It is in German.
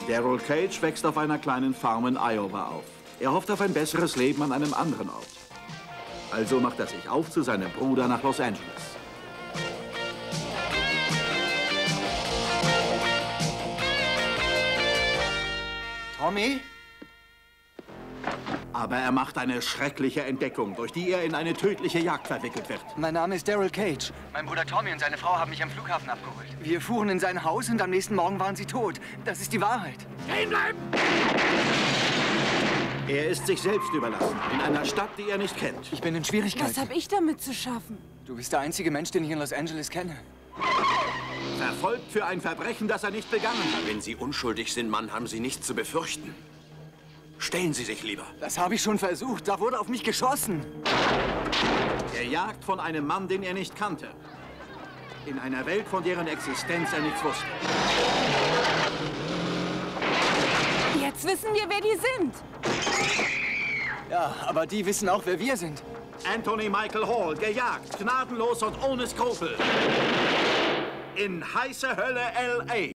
Daryl Cage wächst auf einer kleinen Farm in Iowa auf. Er hofft auf ein besseres Leben an einem anderen Ort. Also macht er sich auf zu seinem Bruder nach Los Angeles. Tommy? Aber er macht eine schreckliche Entdeckung, durch die er in eine tödliche Jagd verwickelt wird. Mein Name ist Daryl Cage. Mein Bruder Tommy und seine Frau haben mich am Flughafen abgeholt. Wir fuhren in sein Haus und am nächsten Morgen waren sie tot. Das ist die Wahrheit. Stehen bleiben! Er ist sich selbst überlassen, in einer Stadt, die er nicht kennt. Ich bin in Schwierigkeiten. Was habe ich damit zu schaffen? Du bist der einzige Mensch, den ich in Los Angeles kenne. Verfolgt für ein Verbrechen, das er nicht begangen hat. Wenn Sie unschuldig sind, Mann, haben Sie nichts zu befürchten. Stellen Sie sich lieber. Das habe ich schon versucht. Da wurde auf mich geschossen. Er jagt von einem Mann, den er nicht kannte. In einer Welt, von deren Existenz er nichts wusste. Jetzt wissen wir, wer die sind. Ja, aber die wissen auch, wer wir sind. Anthony Michael Hall, gejagt, gnadenlos und ohne Skrupel. In heiße Hölle L.A.